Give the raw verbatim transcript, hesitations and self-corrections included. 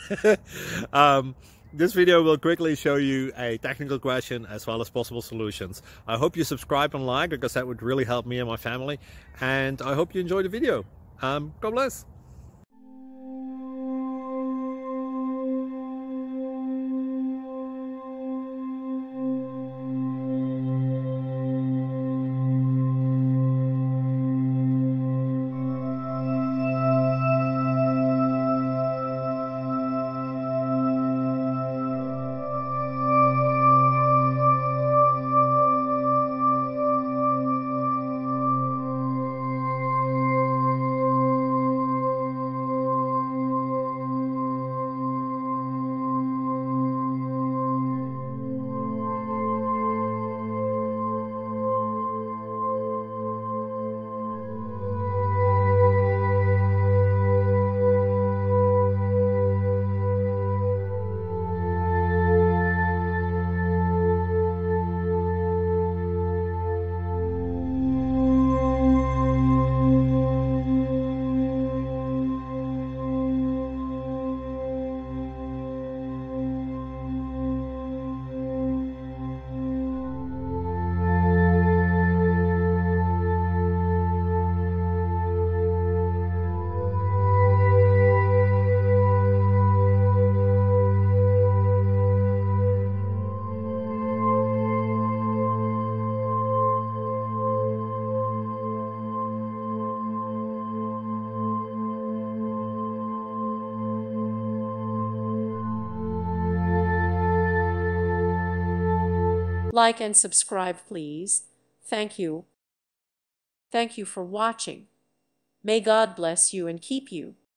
um, this video will quickly show you a technical question as well as possible solutions. I hope you subscribe and like, because that would really help me and my family. And I hope you enjoy the video. Um, God bless. Like and subscribe, please. Thank you. Thank you for watching. May God bless you and keep you.